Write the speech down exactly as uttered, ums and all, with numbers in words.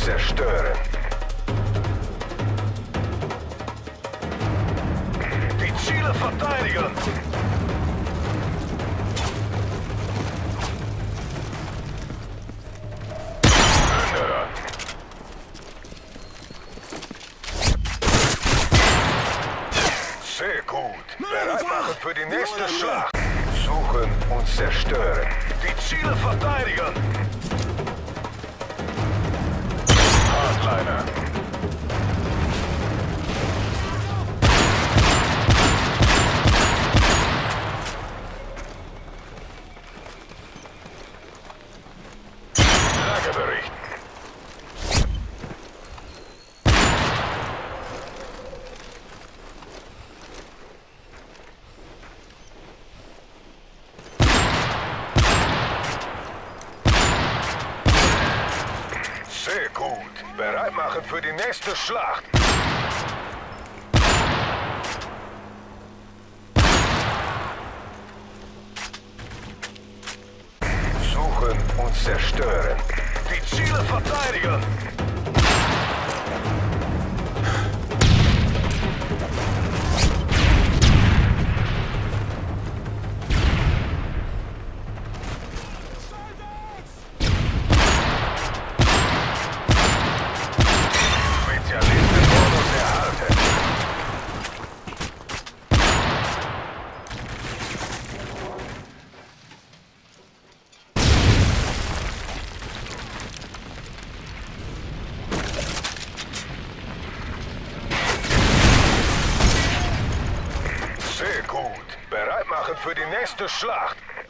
zerstören. Die Ziele verteidigen. Plünderer. Sehr gut. Bereit machen für die nächste Schlacht. Suchen und zerstören. Die Ziele verteidigen. Hardliner. Lagebericht. Sehr gut. Bereit machen für die nächste Schlacht. Suchen und zerstören. Die Ziele verteidigen. Spezialistenbonus erhalten. Sehr gut. Bereit machen für die nächste Schlacht.